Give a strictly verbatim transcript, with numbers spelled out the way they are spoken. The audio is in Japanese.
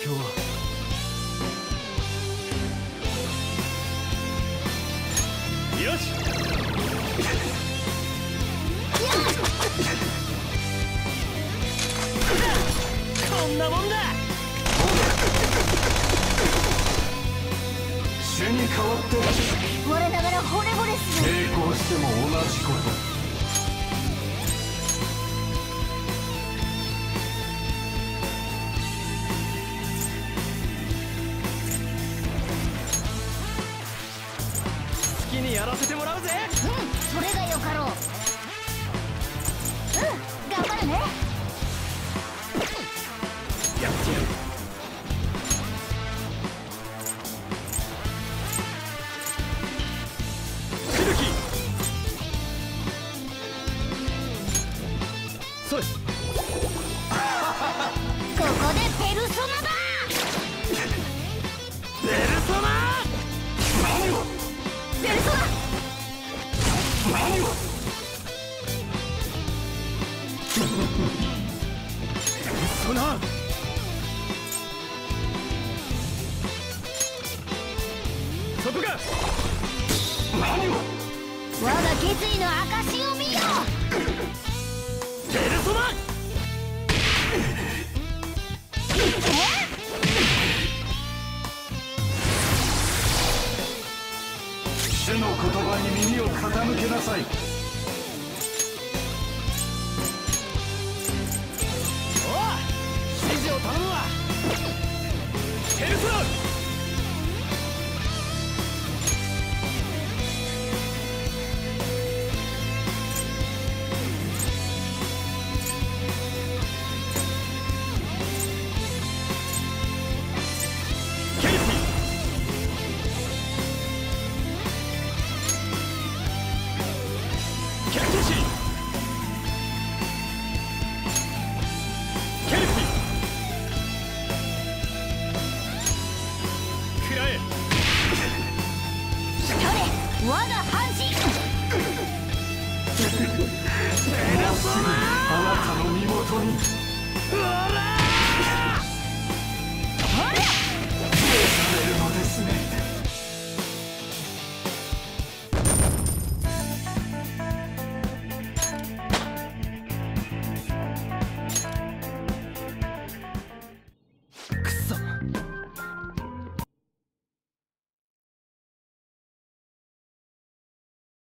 況は。よし。こんなもんだ。 主に代わって我ながら惚れ惚れする。 抵抗しても同じこと。 好きにやらせてもらうぜ。 うん、それがよかろう。うん、頑張るね。 やってやる。しぶき。それ。 ここでペルソナだ。 ペルソナ。 何をペルソナ。 何をペルソナ。そこか。 何を我が決意の証を見よ。 ペルソナ。 主の言葉に耳を傾けなさい。 おう、指示を頼むわ。ペルソナ。ケイティ。ケルティシ。ケルティ。くらえ。 取れ、我が半身。 ペルソナ。 あなたの身元にほらー。 ほら。